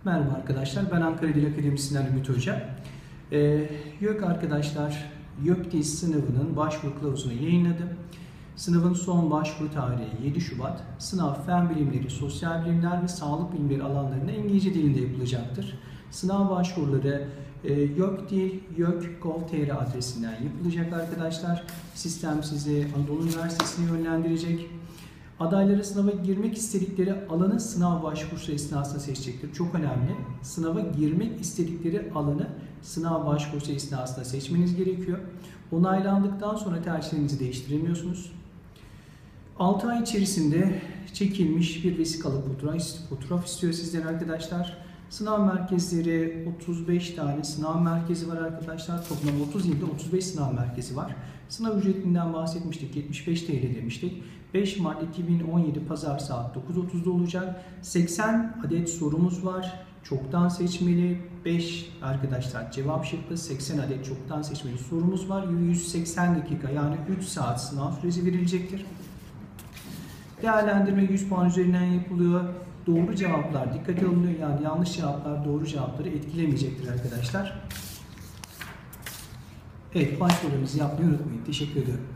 Merhaba arkadaşlar, ben Ankara Dil Akademisi'nden Ümit Hoca. YÖK arkadaşlar, YÖK Dil sınavının başvuru kılavuzunu yayınladı. Sınavın son başvuru tarihi 7 Şubat. Sınav fen bilimleri, sosyal bilimler ve sağlık bilimleri alanlarında İngilizce dilinde yapılacaktır. Sınav başvuruları YÖK Dil, YÖK.gov.tr adresinden yapılacak arkadaşlar. Sistem sizi Anadolu Üniversitesi'ne yönlendirecek. Adayları sınava girmek istedikleri alanı sınav başvurusu esnasında seçecektir. Çok önemli. Sınava girmek istedikleri alanı sınav başvurusu esnasında seçmeniz gerekiyor. Onaylandıktan sonra tercihlerinizi değiştiremiyorsunuz. 6 ay içerisinde çekilmiş bir vesikalı fotoğraf istiyor sizden arkadaşlar. Sınav merkezleri 35 tane sınav merkezi var arkadaşlar. Toplam 30 ilde 35 sınav merkezi var. Sınav ücretinden bahsetmiştik. 75 TL demiştik. 5 Mart 2017 Pazar saat 9.30'da olacak. 80 adet sorumuz var. Çoktan seçmeli 5 arkadaşlar cevap şıkkı, 80 adet çoktan seçmeli sorumuz var. 180 dakika yani 3 saat sınav süresi verilecektir. Değerlendirme 100 puan üzerinden yapılıyor. Doğru cevaplar dikkate alınıyor. Yani yanlış cevaplar doğru cevapları etkilemeyecektir arkadaşlar. Evet, başvurularınızı yapmayı unutmayın. Teşekkür ediyorum.